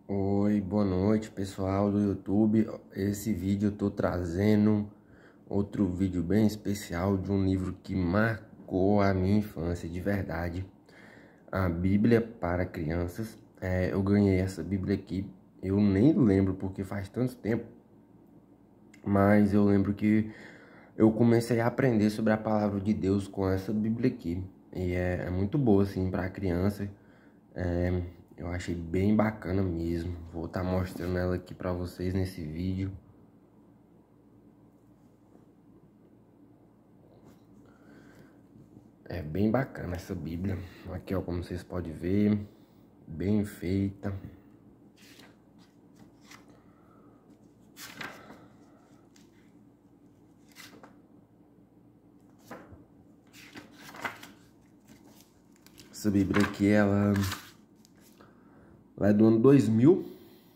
Oi, boa noite pessoal do YouTube. Esse vídeo eu tô trazendo outro vídeo bem especial de um livro que marcou a minha infância de verdade, a Bíblia para Crianças. Eu ganhei essa Bíblia aqui, eu nem lembro porque faz tanto tempo, mas eu lembro que eu comecei a aprender sobre a palavra de Deus com essa Bíblia aqui. E é muito boa assim para criança. Eu achei bem bacana mesmo. Vou estar mostrando ela aqui para vocês nesse vídeo. É bem bacana essa Bíblia. Aqui ó, como vocês podem ver, bem feita. Essa Bíblia aqui, ela é do ano 2000.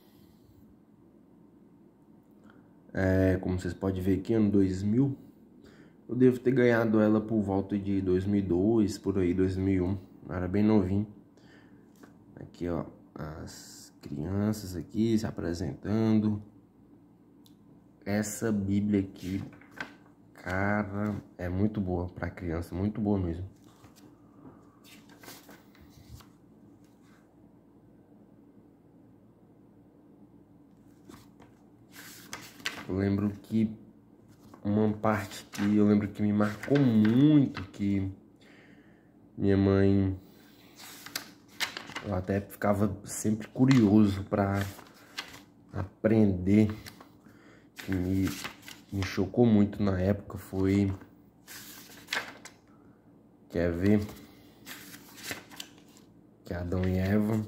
Como vocês podem ver aqui, ano 2000. Eu devo ter ganhado ela por volta de 2002, por aí, 2001. Eu era bem novinho. Aqui, ó, as crianças aqui se apresentando. Essa Bíblia aqui, cara, é muito boa para criança, muito boa mesmo. Eu lembro que uma parte que eu lembro que me marcou muito, que minha mãe, eu até ficava sempre curioso para aprender, que me chocou muito na época, foi, quer ver, que Adão e Eva,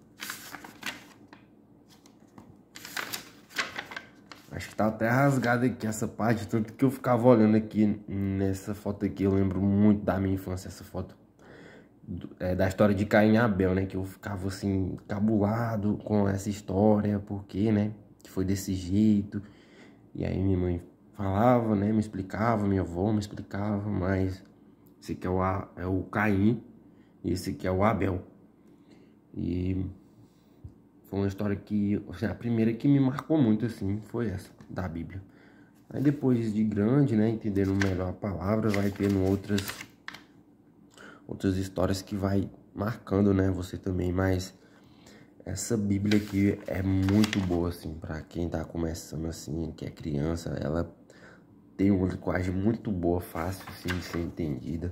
acho que tá até rasgada aqui essa parte, tanto que eu ficava olhando aqui nessa foto aqui, eu lembro muito da minha infância, essa foto. Da história de Caim e Abel, né? Que eu ficava assim, cabulado com essa história, porque, né? Que foi desse jeito. E aí minha mãe falava, né? Me explicava, minha avó me explicava, mas esse aqui é o Caim e esse aqui é o Abel. E foi uma história que, assim, a primeira que me marcou muito, assim, foi essa, da Bíblia. Aí depois de grande, né? Entendendo melhor a palavra, vai tendo outras histórias que vai marcando, né, você também, mas essa Bíblia aqui é muito boa, assim, para quem tá começando, assim, que é criança, ela tem uma linguagem muito boa, fácil, assim, de ser entendida,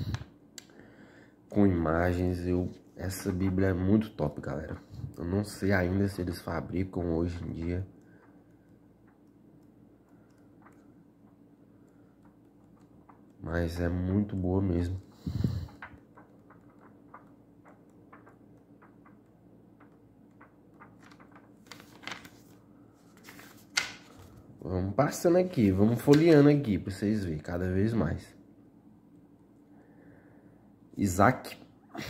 com imagens. Essa Bíblia é muito top, galera. Eu não sei ainda se eles fabricam hoje em dia, mas é muito boa mesmo. Vamos passando aqui, vamos folheando aqui para vocês verem cada vez mais. Isaac.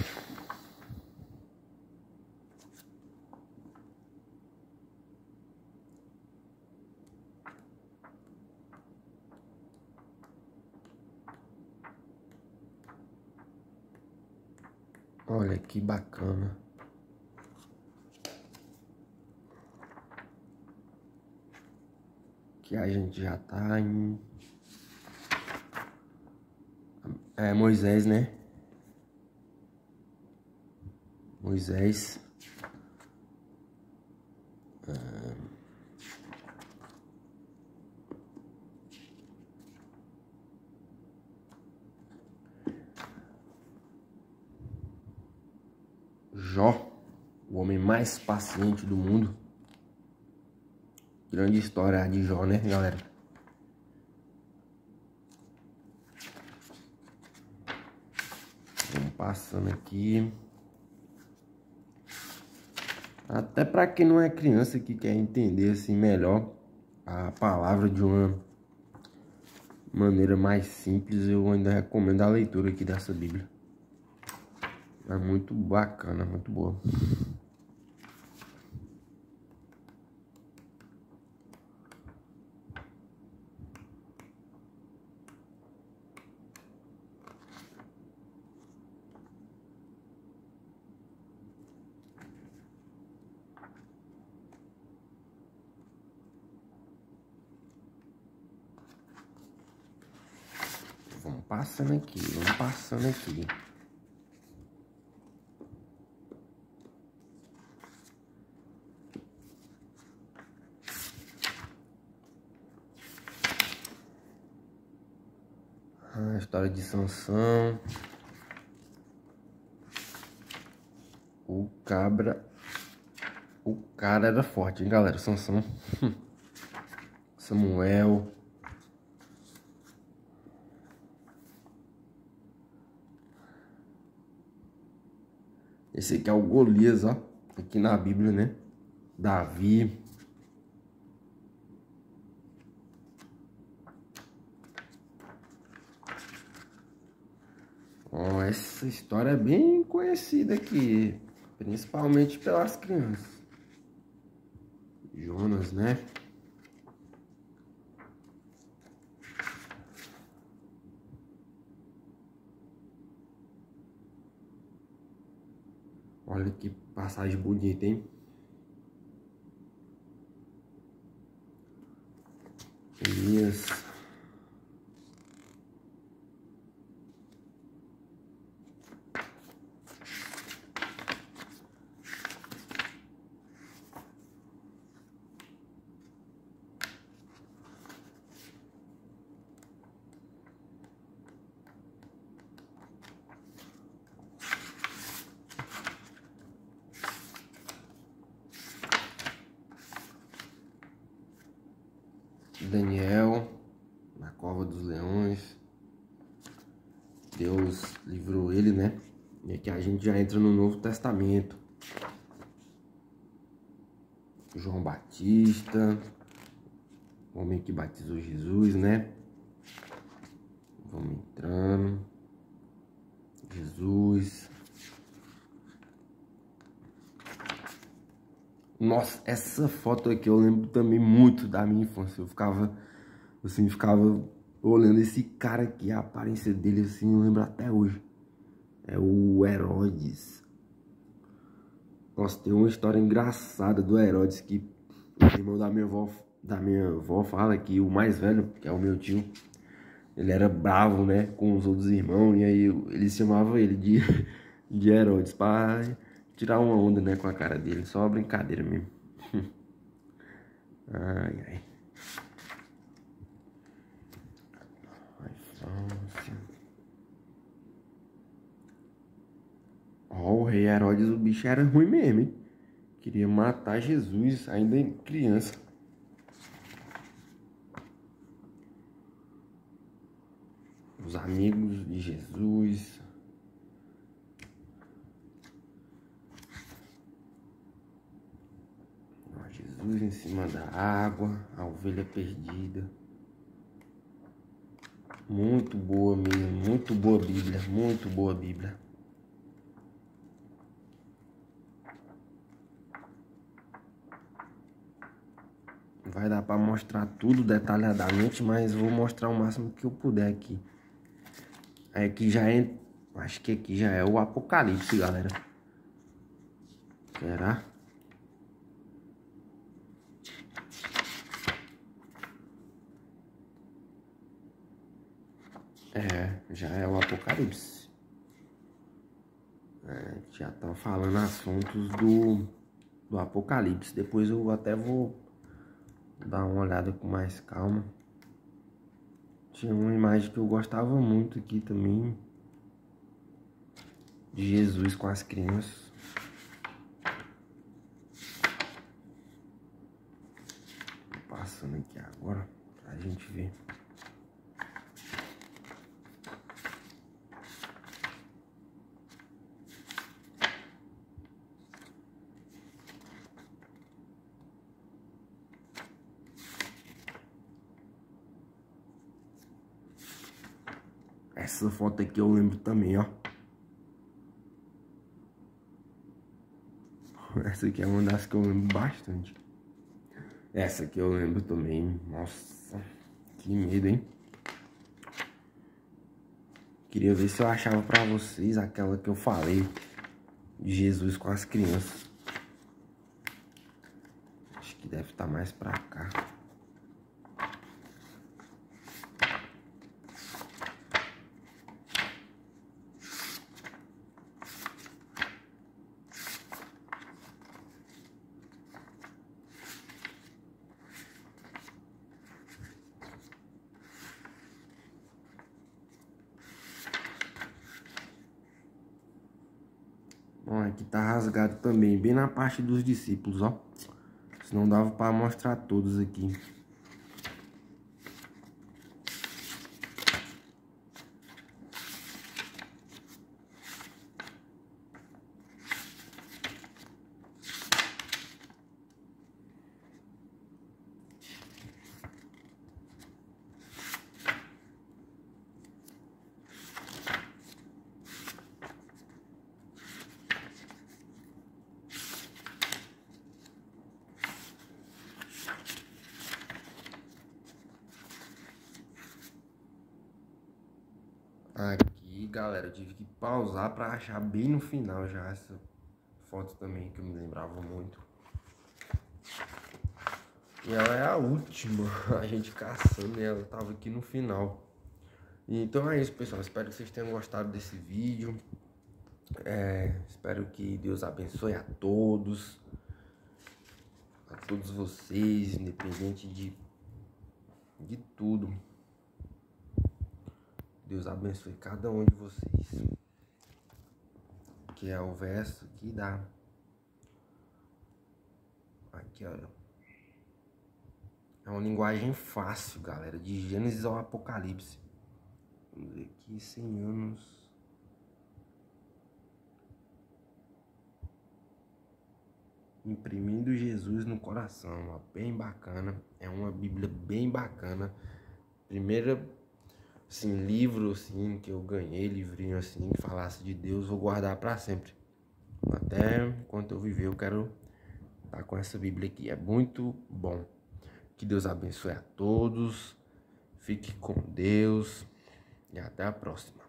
Olha que bacana. Que a gente já tá em... Moisés, né? Moisés. Jó, o homem mais paciente do mundo. Grande história de Jó, né, galera? Vamos passando aqui. Até para quem não é criança que quer entender assim melhor a palavra de uma maneira mais simples, eu ainda recomendo a leitura aqui dessa Bíblia. É muito bacana, muito boa. passando aqui, vamos passando aqui. A história de Sansão. O cara era forte, hein, galera? Sansão. Samuel. Esse aqui é o Golias, ó. Aqui na Bíblia, né? Davi. Ó, essa história é bem conhecida aqui. Principalmente pelas crianças. Jonas, né? Olha que passagem bonita, hein? Elias. Daniel, na cova dos leões. Deus livrou ele, né? E aqui a gente já entra no Novo Testamento. João Batista, o homem que batizou Jesus, né? Vamos entrando. Jesus. Nossa, essa foto aqui eu lembro também muito da minha infância. Eu ficava olhando esse cara aqui, a aparência dele assim, eu lembro até hoje. É o Herodes. Nossa, tem uma história engraçada do Herodes que o irmão da minha avó fala que o mais velho, que é o meu tio, ele era bravo, né, com os outros irmãos, e aí eles chamavam ele de Herodes pra tirar uma onda, né, com a cara dele, só uma brincadeira mesmo. Ai, ai. A infância. Ó, o rei Herodes, o bicho era ruim mesmo, hein? Queria matar Jesus, ainda criança. Os amigos de Jesus. Ó, Jesus em cima da água, a ovelha perdida. Muito boa mesmo, muito boa Bíblia, muito boa Bíblia. Vai dar pra mostrar tudo detalhadamente, mas vou mostrar o máximo que eu puder aqui. Aí aqui já é, acho que aqui já é o Apocalipse, galera. Será? É, já é o Apocalipse. É, já estão falando assuntos do Apocalipse. Depois eu até vou dar uma olhada com mais calma. Tinha uma imagem que eu gostava muito aqui também. De Jesus com as crianças. Tô passando aqui agora pra gente ver. Essa foto aqui eu lembro também, ó. Essa aqui é uma das que eu lembro bastante. Essa aqui eu lembro também. Nossa, que medo, hein? Queria ver se eu achava pra vocês aquela que eu falei. De Jesus com as crianças. Acho que deve estar mais pra cá. aqui tá rasgado também, bem na parte dos discípulos, ó. Senão dava pra mostrar todos aqui. Aqui, galera, eu tive que pausar pra achar bem no final já essa foto também, que eu me lembrava muito. E ela é a última, a gente caçando, e ela tava aqui no final. Então é isso, pessoal, espero que vocês tenham gostado desse vídeo. Espero que Deus abençoe a todos vocês, independente de tudo. Deus abençoe cada um de vocês. Que é o verso aqui da... Aqui, olha. É uma linguagem fácil, galera. De Gênesis ao Apocalipse. Vamos ver aqui, 100 anos... Imprimindo Jesus no coração, ó, bem bacana. É uma Bíblia bem bacana. Primeira, assim, livro, assim, que eu ganhei, livrinho, assim, que falasse de Deus, vou guardar para sempre. Até enquanto eu viver, eu quero estar com essa Bíblia aqui. É muito bom. Que Deus abençoe a todos. Fique com Deus. E até a próxima.